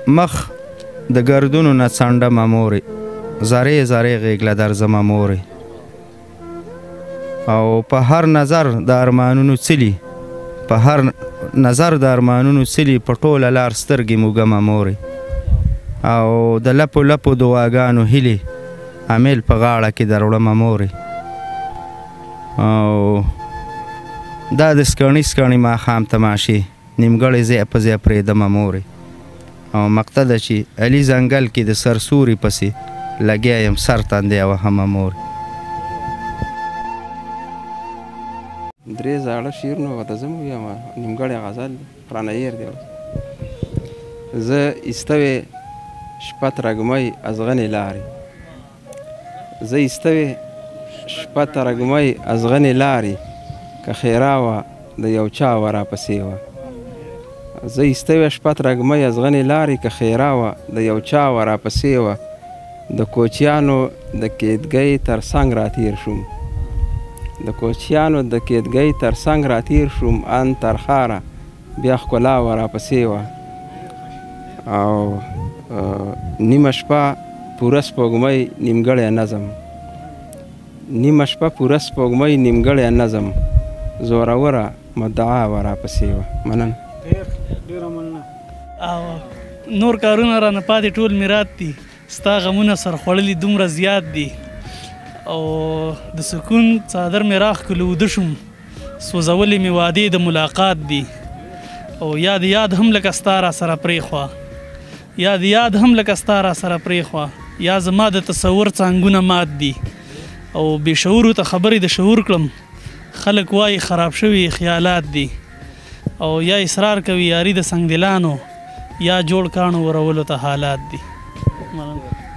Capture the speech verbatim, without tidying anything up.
مخ د ګردونو نه څنډمه مورې زارې زارې غېږله درځمه مورې او په هر نظر د ارمانونو څلي په هر نظر د ارمانونو څلي په ټوله لار سترګې موږمه مورې او د لپو لپو دعاګانو هیلې امیل په غاړه کې دروړمه مورې او دا د سکڼي سکڼي ماښام تماشې نیمګړی ځای په ځای پرېږدمه مورې او مقطع ده چې علي ځنګل کې د سرسوري پسې لګیا یم سر تندی وهمه مورې درې زاړه شعرونه ورته زه م ووایم نیمګړی غزل قرآن هیر دی زه ایستوې شپه ترږمۍ ازغنې لارې زه ایستوې شپه ترږمۍ ازغنې لارې که ښېرا وه د یو چا وه راپسې وه زه ایستوې شپه ترږمۍ ازغنې لارې که ښېرا وه د یو چا وه راپسې وه د کوچیانو د کیدګۍ تر څنګ راتېر شوم د کوچیانو د کیدګۍ تر څنګ راتېر شوم ان تر ښاره بیا ښکلا وه راپسې وه او نیمه شپه پوره سپوږمۍ نیمګړی نظم نیمه شپه پوره سپوږمۍ نیمګړی نظم زوروره مدعا وه راپسې وه مننه ډېره مننه او نور کارونه رانه پاتې ټول میرات دي ستا غمونه سرخوړلي دومره زیات دي او د سکون څادر مې راښکلو وده شوم سوځولې مې وعدې د ملاقات دي او یاد یاد هم لکه ستا را سره پرېښوه یاد یاد هم لکه ستا را سره پرېښوه یا زما د تصور څانګونه مات دي او بې شعورو ته خبرې د شعور کړم خلک وایي خراب شوي خیالات دي او یا اصرار کوي یاري د سنګدلانو یا جوړ کاڼو ورولو ته حالات دي